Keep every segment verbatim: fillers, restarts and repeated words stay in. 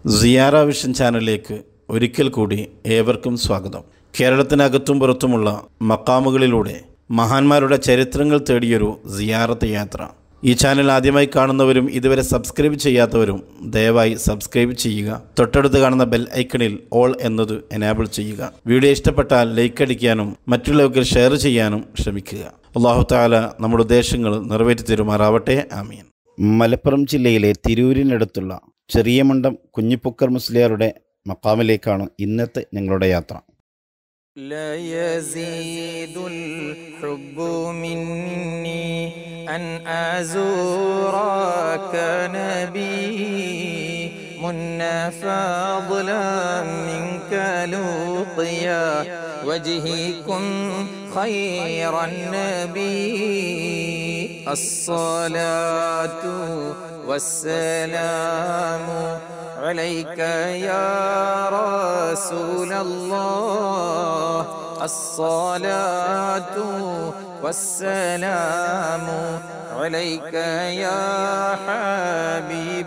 സിയാറ vision ചാനലിലേക്ക് ഒരിക്കൽ കൂടി ഏവർക്കും സ്വാഗതം. കേരളത്തിനകത്തും പുറത്തുമുള്ള മക്കാമുകളിലൂടെ മഹാന്മാരുടെ ചരിത്രങ്ങൾ തേടിയൊരു സിയാറത്ത് യാത്ര. ഈ ചാനൽ ആദ്യമായി കാണുന്നവരും ഇതുവരെ സബ്സ്ക്രൈബ് ചെയ്യാത്തവരും ദയവായി സബ്സ്ക്രൈബ് ചെയ്യുക. തൊട്ടടുത്ത് കാണുന്ന ബെൽ ഐക്കണിൽ ഓൾ എന്നത് എനാബിൾ ചെയ്യുക. വീഡിയോ ഇഷ്ടപ്പെട്ടാൽ ലൈക്ക് അടിക്കാനും മറ്റുള്ളവർക്ക് ഷെയർ ചെയ്യാനും ശ്രമിക്കുക. അല്ലാഹു തആല നമ്മുടെ ഉദ്ദേശങ്ങൾ നിറവേറ്റി തരുമാറാവട്ടെ. ആമീൻ. മലപ്പുറം ജില്ലയിലെ തിരൂരിനടുത്തുള്ള ചെറിയമണ്ടം കുഞ്ഞിപ്പുക്കർ മുസ്ലിയാരുടെ മക്കാമിലേക്കാണ് ഇന്നത്തെ ഞങ്ങളുടെ യാത്ര. لا يزيد الحب مني أن أزورك نبي منا فضلا منك لقيا وجهكم خير النبي الصلاة والسلام عليك يا رسول الله الصلاة والسلام عليك يا حبيب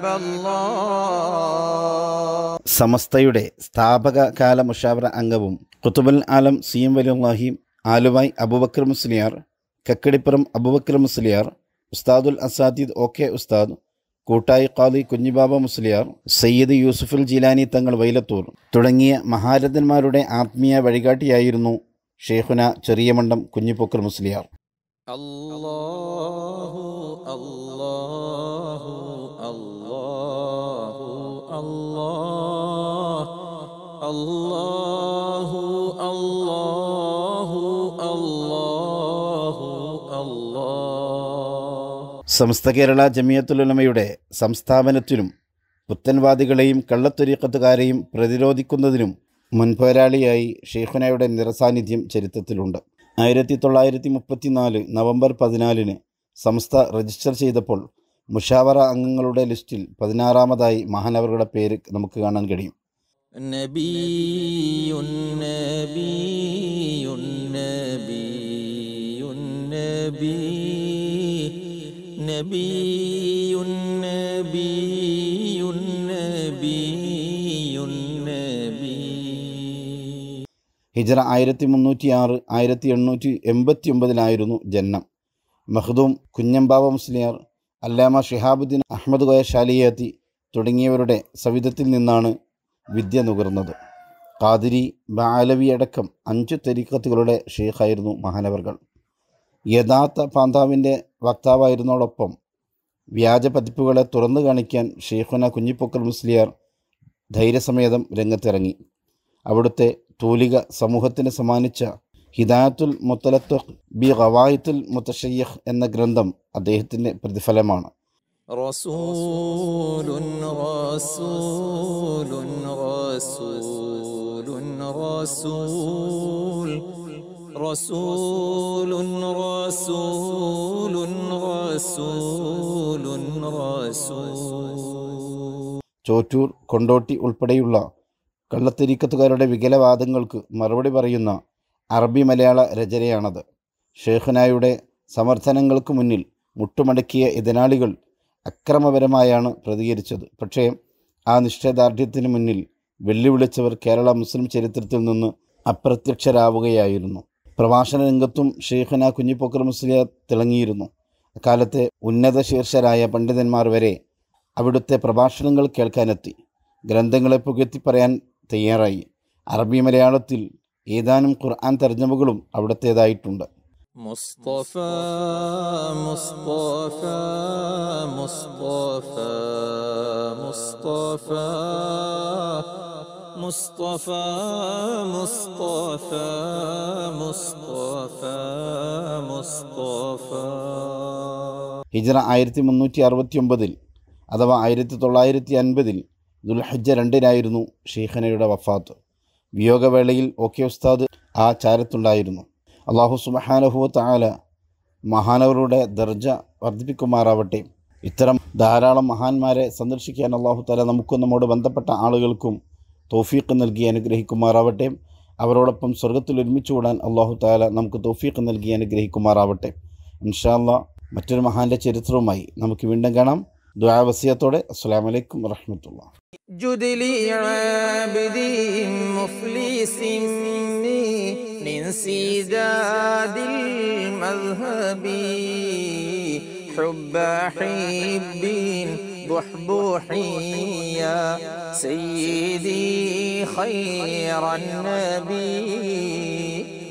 الله. സമസ്തയുടെ സ്ഥാപക കാല മുഷാവറ അംഗവും ഖുതുബുൽ ആലം സി എം വലിയുള്ളാഹി ആലുവായ് അബൂബക്കർ മുസ്ലിയാർ, കക്കടിപ്പുറം അബൂബക്കർ മുസ്ലിയാർ, ഉസ്താദുൽ അസാദിദ് ഒ കെ ഉസ്താദ്, കൂട്ടായി ഖാദി കുഞ്ഞിബാബ മുസ്ലിയാർ, സയ്യിദ് യൂസുഫുൽ ജീലാനി തങ്ങൾ വൈലത്തൂർ തുടങ്ങിയ മഹാരഥന്മാരുടെ ആത്മീയ വഴികാട്ടിയായിരുന്നു ഷേഖുന ചെറിയമണ്ടം കുഞ്ഞിപ്പുക്കർ മുസ്ലിയാർ. അല്ലാഹു അല്ലാഹു അല്ലാഹു അല്ലാഹു അല്ലാഹു അല്ലാഹു അല്ലാഹു അല്ലാഹു. സമസ്ത കേരള ജമിയത്തുൽ ഉലമയുടെ സംസ്ഥാപനത്തിനും പുത്തൻവാദികളെയും കള്ളത്തൊരീഖത്തുകാരെയും പ്രതിരോധിക്കുന്നതിനും മുൻപോരാളിയായി ഷെയ്ഖുനയുടെ നിറസാന്നിധ്യം ചരിത്രത്തിലുണ്ട്. ആയിരത്തി തൊള്ളായിരത്തി മുപ്പത്തിനാല് നവംബർ പതിനാലിന് സംസ്ഥ രജിസ്റ്റർ ചെയ്തപ്പോൾ മുഷാവറ അംഗങ്ങളുടെ ലിസ്റ്റിൽ പതിനാറാമതായി മഹാനവറുടെ പേര് നമുക്ക് കാണാൻ കഴിയും. നബിയുൻ നബിയുൻ നബിയുൻ നബി നബിയുൻ നബിയുൻ നബിയുൻ നബി. ഹിജ്റ ആയിരത്തി മുന്നൂറ്റി ആറ് ആയിരത്തി എണ്ണൂറ്റി എൺപത്തി ഒമ്പതിലായിരുന്നു ജന്മം. മഖ്ദൂം കുഞ്ഞമ്പാവ മുസ്ലിയാർ, അല്ലാമ ഷിഹാബുദ്ദീൻ അഹമ്മദ് കോയ ഷാലിയാത്തി തുടങ്ങിയവരുടെ സവിധത്തിൽ നിന്നാണ് വിദ്യ നുകർന്നത്. ഖാദിരി, ബാലവി അടക്കം അഞ്ചു തരീഖത്തുകളുടെ ഷെയ്ഖായിരുന്നു മഹാനവർകൾ. യഥാർത്ഥ പാന്താവിൻ്റെ വക്താവായിരുന്നതോടൊപ്പം വ്യാജ പതിപ്പുകളെ തുറന്നു കാണിക്കാൻ ഷെയ്ഖുന കുഞ്ഞിപ്പുക്കർ മുസ്ലിയാർ ധൈര്യസമേതം രംഗത്തിറങ്ങി. അവിടുത്തെ തൂലിക സമൂഹത്തിന് സമ്മാനിച്ച ഹിദായത്തുൽ മുത്തലത്തുഖ് ബി ഖവായിത്തുൽ മുത്തശയ്യിഖ് എന്ന ഗ്രന്ഥം അദ്ദേഹത്തിൻ്റെ പ്രതിഫലമാണ്. റസൂലുൻ റസൂലുൻ റസൂലുൻ റസൂൽ റസൂലുൻ റസൂലുൻ റസൂലുൻ റസൂൽ. ചോറ്റൂർ, കൊണ്ടോട്ടി ഉൾപ്പെടെയുള്ള കള്ളത്തരീക്കത്തുകാരുടെ വികലവാദങ്ങൾക്ക് മറുപടി പറയുന്ന അറബി മലയാള രചനയാണത്. ഷേഖുനായുടെ സമർത്ഥനങ്ങൾക്ക് മുന്നിൽ മുട്ടുമടക്കിയ എതിരാളികൾ അക്രമപരമായാണ് പ്രതികരിച്ചത്. പക്ഷേ ആ നിശ്ചയദാർഢ്യത്തിന് മുന്നിൽ വെല്ലുവിളിച്ചവർ കേരള മുസ്ലിം ചരിത്രത്തിൽ നിന്ന് അപ്രത്യക്ഷരാവുകയായിരുന്നു. പ്രഭാഷണ രംഗത്തും ഷെയ്ഖുന കുഞ്ഞിപ്പുക്കർ മുസ്ലിയാർ തിളങ്ങിയിരുന്നു. അക്കാലത്തെ ഉന്നത ശീർഷരായ പണ്ഡിതന്മാർ വരെ അവിടുത്തെ പ്രഭാഷണങ്ങൾ കേൾക്കാനെത്തി. ഗ്രന്ഥങ്ങളെ പുകഴ്ത്തി പറയാൻ തയ്യാറായി. അറബി മലയാളത്തിൽ ഏതാനും ഖുർആൻ തർജ്ജമകളും അവിടുത്തേതായിട്ടുണ്ട്. മുസ്തഫ മുസ്തഫ മുസ്തഫ മുസ്തഫ മുസ്തഫ മുസ്തഫ മുസ്തഫ മുസ്തഫ. ഹിജ്റ ആയിരത്തി മുന്നൂറ്റി അറുപത്തി ഒമ്പതിൽ അഥവാ ആയിരത്തി തൊള്ളായിരത്തി അൻപതിൽ ദുൽഹജ്ജ രണ്ടിനായിരുന്നു ഷെയ്ഖുനയുടെ വഫാത്ത്. വിയോഗവേളയിൽ ഒ കെ ഉസ്താദ് ആ ചാരത്തുണ്ടായിരുന്നു. അല്ലാഹു സുബ്ഹാനഹു വ തആല മഹാനവരുടെ ദർജ വർദ്ധിപ്പിക്കുമാറാവട്ടെ. ഇത്തരം ധാരാളം മഹാന്മാരെ സന്ദർശിക്കാൻ അല്ലാഹു തആല നമുക്കും നമ്മോട് ബന്ധപ്പെട്ട ആളുകൾക്കും തൗഫീഖ് നൽകി അനുഗ്രഹിക്കുമാറാവട്ടെ. അവരോടൊപ്പം സ്വർഗത്തിൽ ഒരുമിച്ച് കൂടാൻ അല്ലാഹു തആല നമുക്ക് തൗഫീഖ് നൽകി അനുഗ്രഹിക്കുമാറാവട്ടെ. ഇൻഷാ അല്ലാഹ് മറ്റൊരു മഹാൻ്റെ ചരിത്രവുമായി നമുക്ക് വീണ്ടും കാണാം. ദുആ വസിയത്തോടെ അസ്സലാമു അലൈക്കും വറഹ്മത്തുള്ളാഹി. جد لي عابد مفلس من سداد المذهب حب حب بحبوح يا سيدي خير النبي